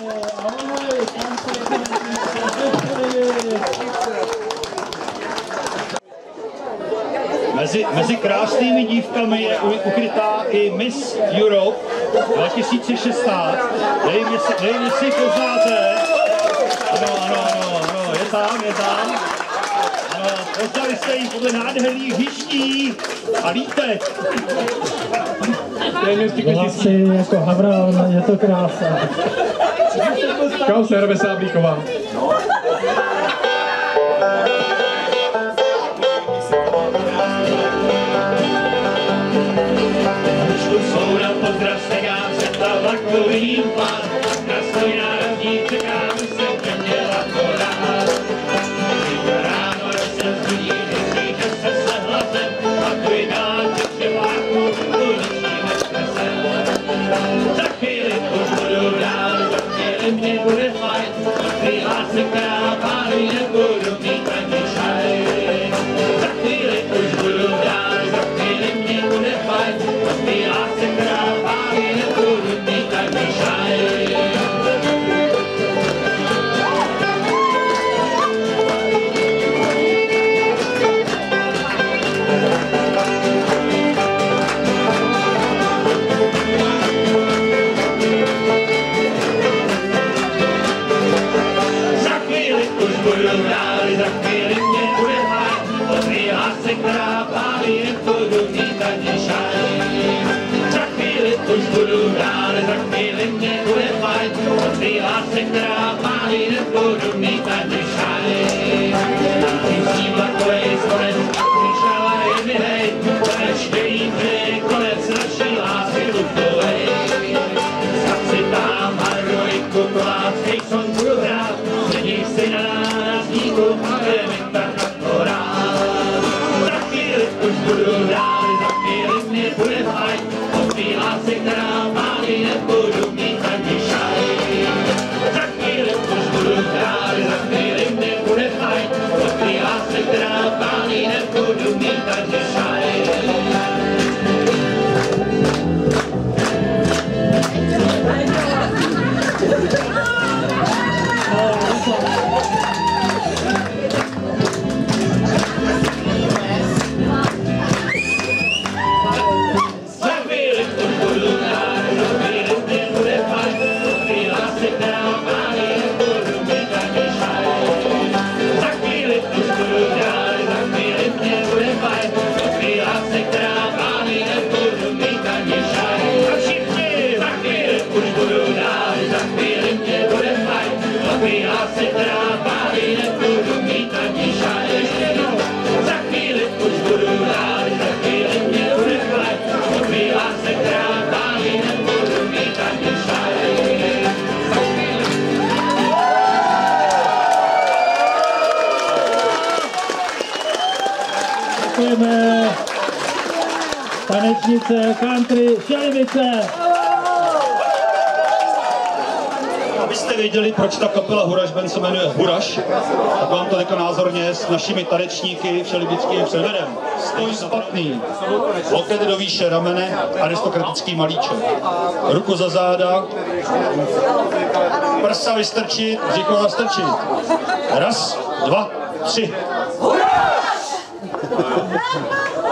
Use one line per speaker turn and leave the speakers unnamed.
Mezi krásnými dívkami je ukrytá i Miss Europe 2016. Nevím, jestli poznáte. Ano, je tam. Ano, poznali jste ji podle nádherných hřiští a lítek.
Vlasy jako havran, je to krása.
Kauser Vesáblíková.
Souda pozdrav stegám se ta vlakovým pán. Na svůj nárazdí čekám, jsem ke měla porát. Ráno se zbudí, vždycky se hlasem. A tvůj náček převáku, uličíme kresem. Za chvíli už budu dál, za chvíli mě bude fajn. Tvý lásek, která pálí, nebudu mít ani šajn. Za chvíli už budu dál, za chvíli mě bude fajn. Tvý lásek, která pálí, nebudu mít ani šajn. Za chvíli mě bude fajn, o tvý lásce, která pálí, nebudu mít ani šajn. Za chvíli už budu dál, za chvíli mě bude fajn, o tvý lásce, která pálí, nebudu mít ani šajn. Příští vlakovej zvonec, přišla je mi hej, konečný je konec naší lásky lukovej. Stav si tam harmoniku, koláckej son budu hrát, sedíš si na nárazníku, je mi tak akorát. Za chvíli už budu dál, za chvíli mě bude fajn, o tvý lásce, která pálí, nebudu mít ani šajn. Za chvíli už budu dál, za chvíli mě bude fajn, o tvý lásce, která pálí, nebudu mít ani šajn.
Děkujeme tanečnice country Šelivice.
Abyste věděli, proč ta kapela Huraš Band se jmenuje Huraš, tak vám to teďka názorně s našimi tanečníky všelibickým převedem. Stoj spatný, loket do výše ramene, aristokratický malíček. Ruku za záda, prsa vystrčit, břicho zastrčit. Raz, dva, tři. Huraš!